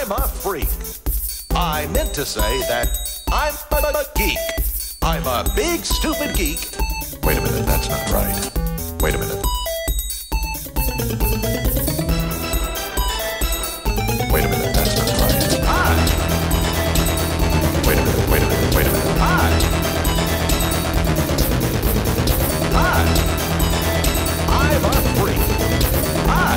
I'm a freak. I meant to say that I'm a geek. I'm a big stupid geek. Wait a minute, that's not right. Wait a minute. Wait a minute, that's not right. Hi. Wait a minute, wait a minute, wait a minute. Hi. Hi. I'm a freak. Hi.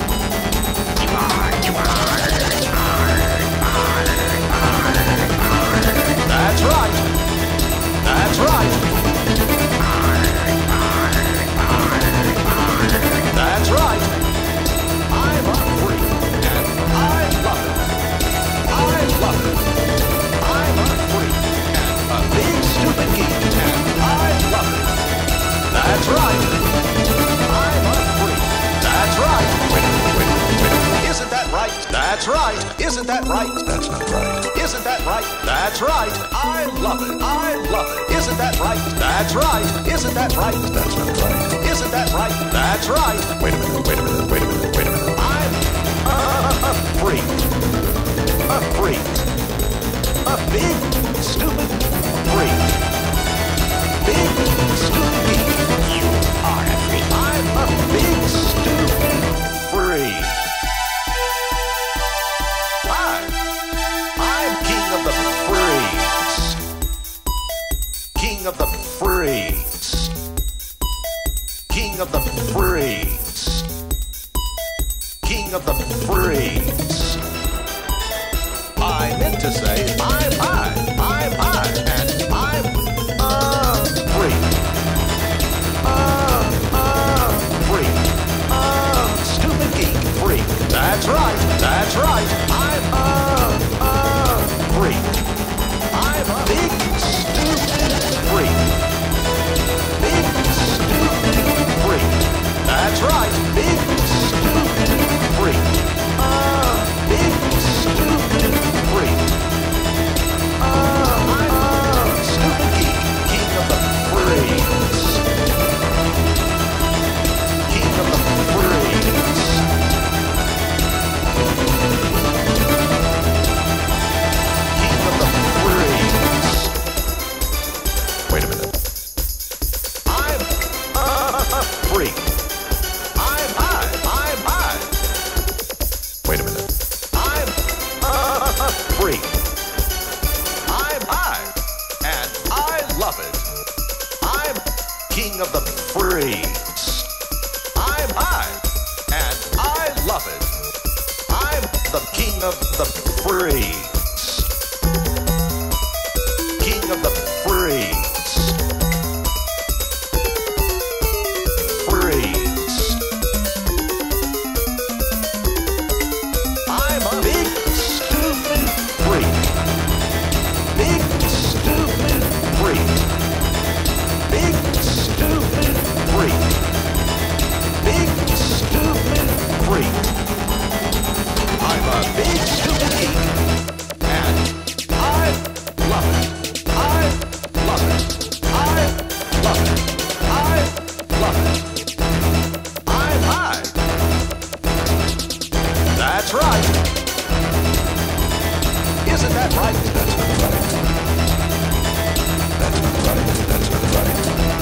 That's right. That's right. That's right. I'm a freak, and I love it. I love it. I'm a freak, and a big stupid geek, and I love it. That's right. I'm a freak. That's right. Wait a minute, wait a minute, wait a minute. Isn't that right? That's right. Isn't that right? That's not right. Isn't that right? That's right. I love it. I love it. Isn't that right? That's right. Isn't that right? That's not right. Isn't that right? That's right. Wait a minute, wait a minute, wait a minute, wait a minute. I'm a freak. A freak. A big, stupid freak. Big, stupid geek. You are a freak. I'm a big, stupid freak. I'm king of the freaks. King of the freaks. King of the freaks. King of the freaks. I meant to say I'm I, and I'm a freak. Freak. Stupid geek freak. That's right, that's right. I'm a freak. I'm a big stupid freak. Big stupid freak. That's right, big stupid freak. Big stupid freak. I'm a stupid geek, king of the freaks. King of the freaks. King of the freaks. Wait a minute. I'm a freak. I'm I. Wait a minute. I'm a freak. I'm I, and I love it. I'm king of the freaks. I'm I, and I love it. I'm the king of the freaks. King of the freaks. Freaks. I'm a big stupid freak. Big stupid freak. Big stupid freak. Big stupid freak. I'm a big stupid geek, and I love it. I love it. I love it. I love it. I'm high. That's right. Isn't that right? That's not right. That's not right. That's not right.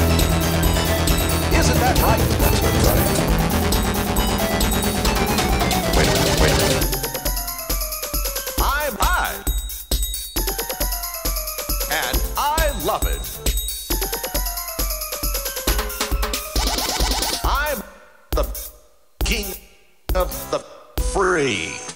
Isn't that right? That's not right. Wait a minute, wait a minute. I'm high. And I love it. I'm the king of the freaks.